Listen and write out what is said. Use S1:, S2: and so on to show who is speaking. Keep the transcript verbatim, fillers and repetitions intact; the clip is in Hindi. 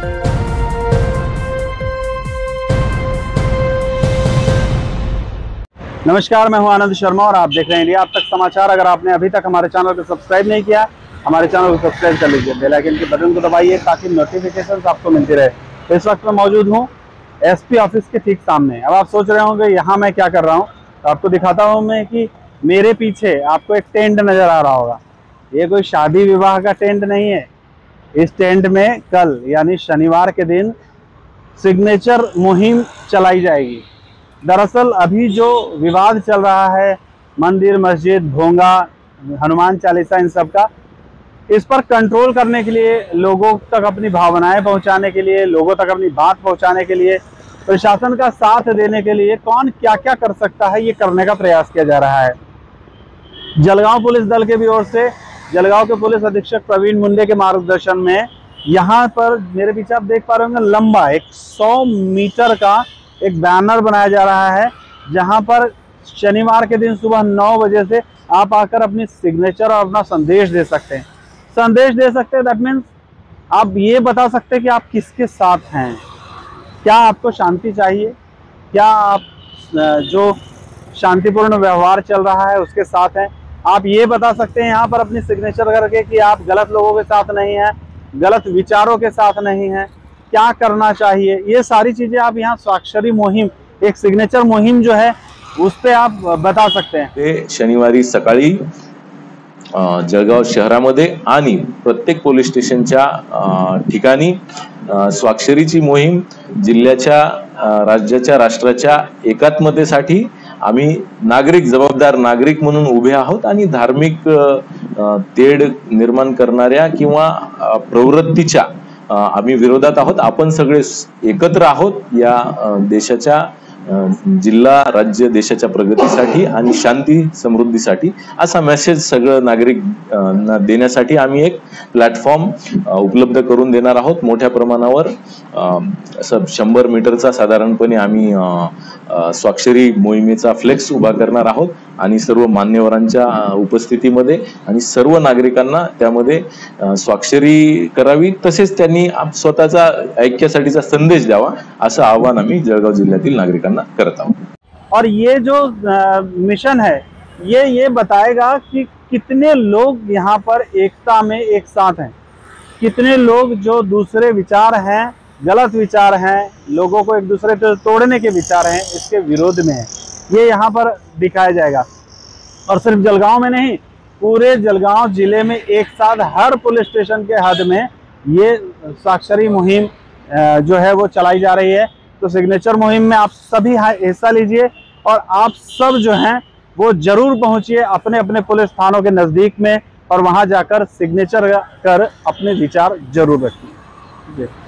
S1: नमस्कार, मैं हूं आनंद शर्मा और आप देख रहे हैं इंडिया अब तक समाचार। अगर आपने अभी तक हमारे चैनल को सब्सक्राइब नहीं किया, हमारे चैनल को सब्सक्राइब कर लीजिए, बेल आइकन के बटन को दबाइए ताकि नोटिफिकेशन आपको मिलती रहे। तो इस वक्त मैं मौजूद हूं एसपी ऑफिस के ठीक सामने। अब आप सोच रहे होंगे यहाँ मैं क्या कर रहा हूँ, तो आपको दिखाता हूँ मैं कि मेरे पीछे आपको एक टेंट नज़र आ रहा होगा। ये कोई शादी विवाह का टेंट नहीं है। इस टेंट में कल यानी शनिवार के दिन सिग्नेचर मुहिम चलाई जाएगी। दरअसल अभी जो विवाद चल रहा है मंदिर, मस्जिद, भोंगा, हनुमान चालीसा, इन सब का, इस पर कंट्रोल करने के लिए, लोगों तक अपनी भावनाएं पहुंचाने के लिए, लोगों तक अपनी बात पहुंचाने के लिए, प्रशासन का साथ देने के लिए कौन क्या क्या कर सकता है, ये करने का प्रयास किया जा रहा है। जलगांव पुलिस दल के भी ओर से जलगांव के पुलिस अधीक्षक प्रवीण मुंडे के मार्गदर्शन में यहाँ पर मेरे पीछे आप देख पा रहे होंगे लंबा एक सौ मीटर का एक बैनर बनाया जा रहा है, जहां पर शनिवार के दिन सुबह नौ बजे से आप आकर अपनी सिग्नेचर और अपना संदेश दे सकते हैं। संदेश दे सकते हैं, दैट मीन्स आप ये बता सकते हैं कि आप किसके साथ हैं। क्या आपको शांति चाहिए, क्या आप जो शांतिपूर्ण व्यवहार चल रहा है उसके साथ हैं। आप ये बता सकते हैं यहाँ पर अपनी सिग्नेचर करके कि आप गलत लोगों के साथ नहीं हैं, गलत विचारों के साथ नहीं हैं, क्या करना चाहिए। ये सारी चीजें आप यहाँ स्वाक्षरी मुहिम, एक सिग्नेचर मुहिम जो है उस पे आप बता सकते हैं।
S2: ते शनिवारी सकाळी जळगाव शहरामध्ये आणि प्रत्येक पोलीस स्टेशनच्या ठिकाणी स्वाक्षरीची मोहीम जिल्ह्याच्या, राज्याच्या, राष्ट्राच्या एकात्मतेसाठी आम्ही नागरिक, जबाबदार नागरिक म्हणून उभे आहोत आणि धार्मिक तेढ निर्माण करणाऱ्या किंवा प्रवृत्तीच्या आम्ही विरोधात आहोत। आपण सगळे एकत्र आहोत या देशाच्या, जिल्हा, राज्य, देशाच्या प्रगतीसाठी आणि शांती समृद्धीसाठी असा मेसेज सगळं नागरिक देण्यासाठी आम्ही एक प्लॅटफॉर्म उपलब्ध करून देणार आहोत। मोठ्या प्रमाणावर असं शंभर मीटरचा साधारणपणे आम्ही स्वाक्षरी मोहिमेचा फ्लेक्स उभा करणार आहोत आणि सर्व मान्यवरांच्या उपस्थितीमध्ये आणि सर्व नागरिकांना त्यामध्ये स्वाक्षरी करावी, तसेच त्यांनी स्वतःचा ऐक्यासाठीचा संदेश द्यावा असं आवाहन आम्ही जळगाव जिल्ह्यातील नागरिकांना करत आहोत।
S1: और ये जो मिशन है ये ये बताएगा कि कितने लोग यहाँ पर एकता में एक साथ हैं, कितने लोग जो दूसरे विचार हैं, गलत विचार हैं, लोगों को एक दूसरे से तोड़ने के विचार हैं, इसके विरोध में है, ये यहाँ पर दिखाया जाएगा। और सिर्फ जलगांव में नहीं, पूरे जलगांव जिले में एक साथ हर पुलिस स्टेशन के हद में ये स्वाक्षरी मुहिम जो है वो चलाई जा रही है। तो सिग्नेचर मुहिम में आप सभी हिस्सा लीजिए और आप सब जो हैं वो जरूर पहुंचिए अपने अपने पुलिस थानों के नज़दीक में और वहां जाकर सिग्नेचर कर अपने विचार जरूर रखिए।